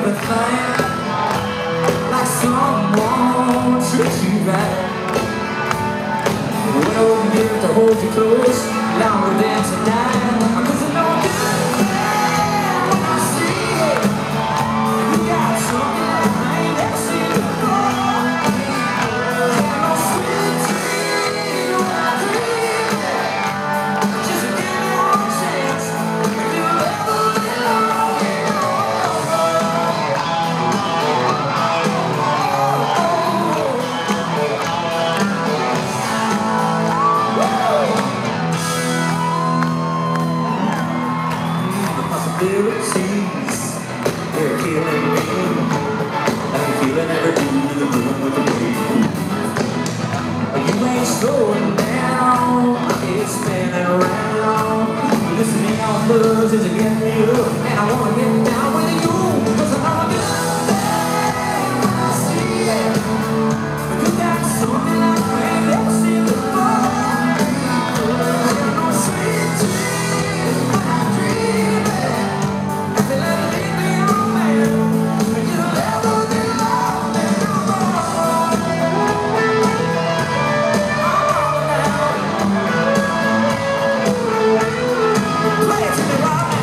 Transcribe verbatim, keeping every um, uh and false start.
everything, like someone treats you right. When I wouldn't give it to hold you close longer than tonight, 'cause I know good when I see it. You got something that I ain't never seen before. And no sweet dream when I dream it. Just give me one chance, and you'll ever belong. Possibilities, they're killing me. I'm feeling every beat of the room with me. You ain't slowing down, it's spinning around. Listening on buzz is getting me up, and I wanna get down with you, 'cause I know I'm good when I see it. You got something like I ain't never seen before. And no sweet dream when I dream it. Play it to me right now.